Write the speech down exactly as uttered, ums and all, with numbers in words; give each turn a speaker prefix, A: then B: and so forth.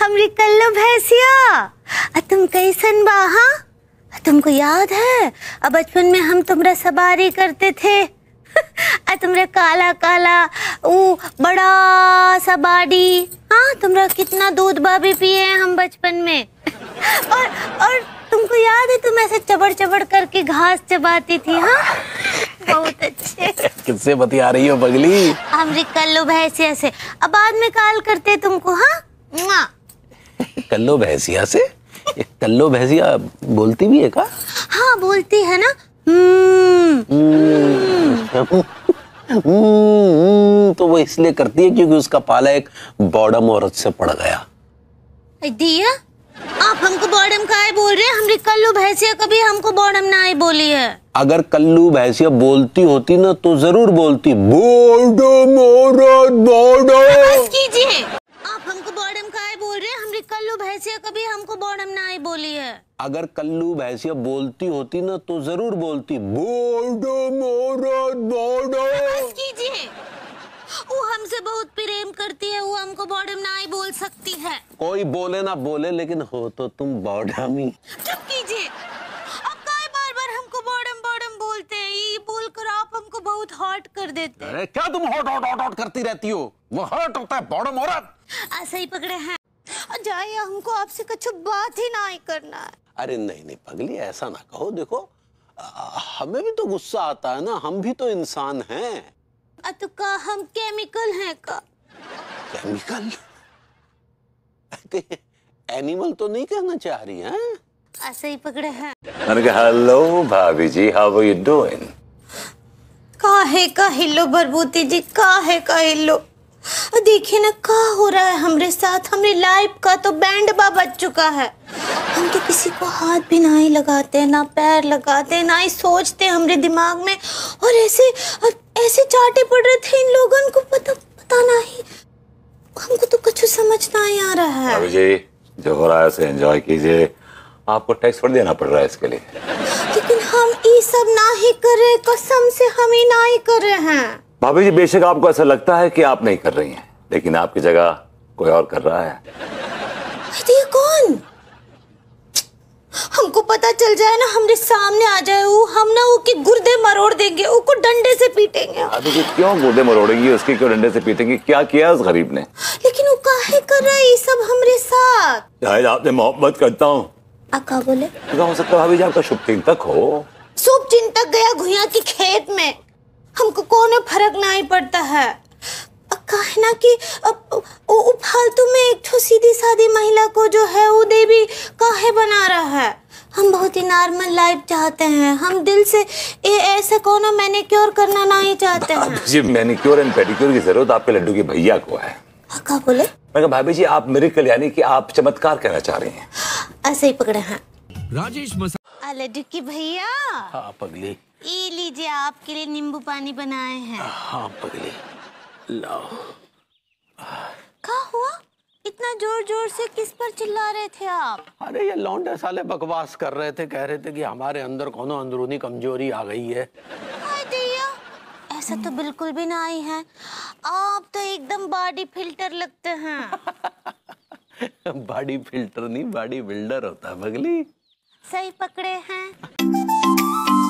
A: हमरी कल्लो भैंसिया तुम कैसन बा? हाँ तुमको याद है अब बचपन में हम तुमरा सवारी करते थे तुमरा काला काला वो बड़ा सा बाड़ी। हाँ तुमरा कितना दूध बाबी पिए हैं हम बचपन में और और तुमको याद है तुम ऐसे चबड़ चबड़ करके घास चबाती थी। हाँ बहुत अच्छे।
B: किससे बतिया रही हो पगली?
A: हमरी कल्लो भैंसिया से। अब बाद में कॉल करते तुमको। हाँ
B: कल्लो भैंसिया से? ये कल्लो भैंसिया बोलती भी है का?
A: हाँ बोलती है ना। हम्म
B: तो वो इसलिए करती है क्योंकि उसका पाला एक बॉडम औरत से पड़ गया।
A: दिया आप हमको बॉडम काहे बोल रहे हैं? हमरी कल्लू भैंसिया कभी हमको बॉडम ना ही बोली है।
B: अगर कल्लू भैंसिया बोलती होती ना तो जरूर बोलती बॉडम औरत बॉडम।
A: बस कीजिए। आप हमको बॉडम काहे बोल रहे हैं? हमरी कल्लू भैंसिया कभी हमको बॉडम ना ही बोली है।
B: अगर कल्लू भैंसिया बोलती होती ना तो जरूर बोलती बॉडम औरत बॉडम।
A: बस कीजिए। वो हमसे बहुत प्रेम करती है, वो हमको बॉडम ना ही बोल सकती है।
B: कोई बोले ना बोले लेकिन हो तो तुम बॉडम ही।
A: चुप कीजिए। अब काहे बार बार हमको बॉडम बॉडम बोलते हैं? ये बोलकर आप हमको बहुत हॉट कर देते हैं।
B: अरे क्या तुम हॉट हॉट हॉट हॉट करती रहती हो? वो हॉट होता है बॉडम औरत।
A: ऐसे ही पकड़े हैं। जाइए हमको आपसे कुछ बात ही ना ही करना है।
B: अरे नहीं नहीं पगली ऐसा ना कहो। देखो हमें भी तो गुस्सा आता है ना, हम भी तो इंसान हैं।
A: तो का हम केमिकल हैं का?
B: केमिकल? एनिमल तो नहीं कहना चाह रही हैं?
A: ऐसे ही पकड़े हैं।
B: हेलो भाभी जी, हाउ आर यू डूइंग?
A: काहे का हिलो भरभूति जी, काहे का हिलो। देखिए ना क्या हो रहा है हमरे साथ। हमरी लाइफ का तो बैंड बा बज चुका है। हम तो किसी को हाथ भी ना ही लगाते, ना पैर लगाते, ना ही सोचते हमरे दिमाग में। और ऐसे और ऐसे चाटे पड़ रहे थे इन लोगों को, पता पता नहीं। हमको तो कुछ समझ ना ही आ रहा है।
C: भाभी जी जो हो रहा है उसे एंजॉय कीजिए। आपको टैक्स पर देना पड़ रहा है इसके लिए।
A: लेकिन हम ये सब ना ही कर रहे, कसम से हम ही ना ही कर रहे हैं।
C: भाभी जी बेशक आपको ऐसा लगता है कि आप नहीं कर रही हैं, लेकिन आपकी जगह कोई और कर रहा है।
A: ये कौन? हमको पता चल जाए ना, हमरे सामने आ जाए वो, हम ना वो के गुर्दे मरोड़ देंगे, उसको डंडे से पीटेंगे।
C: भाभी जी क्यों गुर्दे मरोड़ेगी? उसके क्यों डंडे से पीटेंगी? क्या किया उस गरीब ने?
A: लेकिन वो काहे कर रहा है ये सब हमरे साथ?
C: शायद आपने मोहब्बत करता हूँ।
A: अक्का बोले
C: हो सकता है भाभी जी आपका शुभ चिंतक हो।
A: शुभ चिंतक गया घुइया की खेत में, हमको कोनो फर्क नहीं पड़ता है। काहे ना कि अब वो फालतू में एक ठो सीधी सादी महिला को जो है वो देवी काहे बना रहा है। हम बहुत ही नॉर्मल लाइफ चाहते हैं। हम दिल से ए, ऐसा कोनो मैनिक्योर करना नहीं चाहते हैं।
C: भाभी जी मैनिक्योर एंड पेडिक्योर की जरूरत आपके लड्डू की भैया को है।
A: क्या बोले?
C: मैं कहा भाभी जी आप मिरेकल यानी कि आप चमत्कार कहना चाह रही हैं।
A: ऐसे ही पकड़े हैं
D: राजेश मसा
A: लड्डू की भैया।
B: हाँ पगली
A: ये लीजिए आपके लिए नींबू पानी बनाए हैं।
B: हाँ पगली लाओ।
A: क्या हुआ? इतना जोर जोर से किस पर चिल्ला रहे थे आप?
B: अरे ये लौंडे साले बकवास कर रहे थे, कह रहे थे कि हमारे अंदर कोनो अंदरूनी कमजोरी आ गई है।
A: हाय दैया, ऐसा तो बिल्कुल भी नहीं है। आप तो एकदम बॉडी फिल्टर लगते हैं।
B: बॉडी फिल्टर नहीं बॉडी बिल्डर होता है पगली।
A: सही पकड़े हैं।